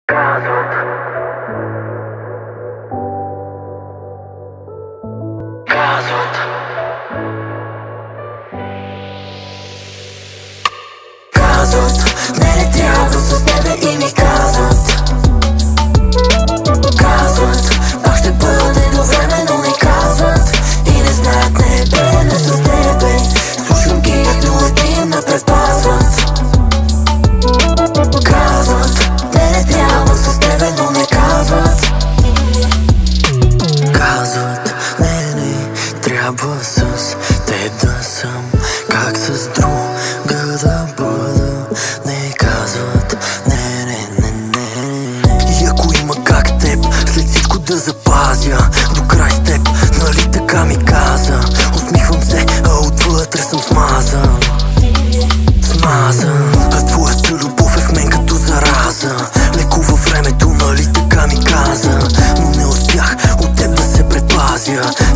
Казват, казват, казват, не трябва с тебе и ми казват. Казват, пак ще бъде до време, но не казват. И не знаят, не с тебе. Слушам ги, но един ме предпазват. Казват, не трябва с тебе, но не казват. Казват, не трябва с теб да съм, как с друга да бъда. Не казват, не. И ако има как теб, след всичко да запазя до край с теб, нали така ми каза. Усмихвам се, а отвътре съм смазан. А твоята любов е в мен като зараза. Лекува времето, нали така ми каза. Но не успях от теб да се предпазя.